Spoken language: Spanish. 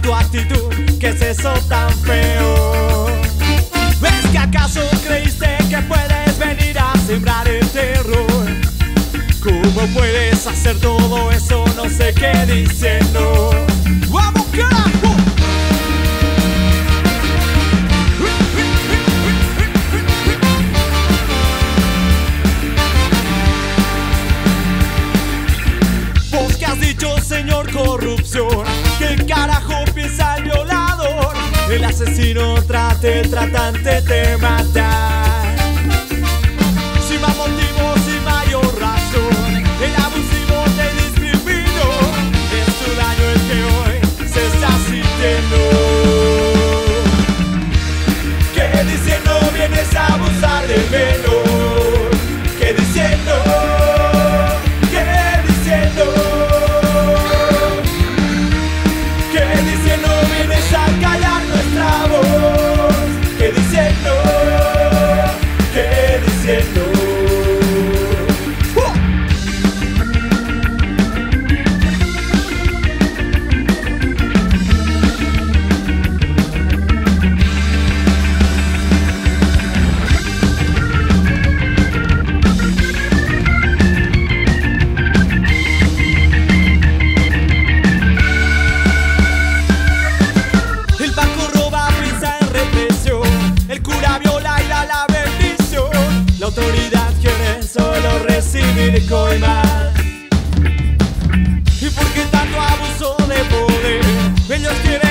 tu actitud, ¿qué es eso tan feo? ¿Ves que acaso creíste que puedes venir a sembrar el terror? ¿Cómo puedes hacer todo eso? No sé qué diciendo. ¡Vamos, carajo! Vos que has dicho, señor corrupción, ¿qué carajo piensa el violador? El asesino trata el tratante de matar. Sin más motivos y mayor razón, el abusivo te discriminó. Es tu daño el que hoy se está sintiendo. ¿Qué diciendo vienes a abusar de menor? ¿Qué diciendo? ¿Qué diciendo? ¿Qué diciendo vienes a callar nuestra voz? ¿Qué diciendo? ¿Qué diciendo? El banco roba, piensa en represión. El cura viola y da la bendición. La autoridad quiere solo recibir y coimar. ¿Y por qué tanto abuso de poder? Ellos quieren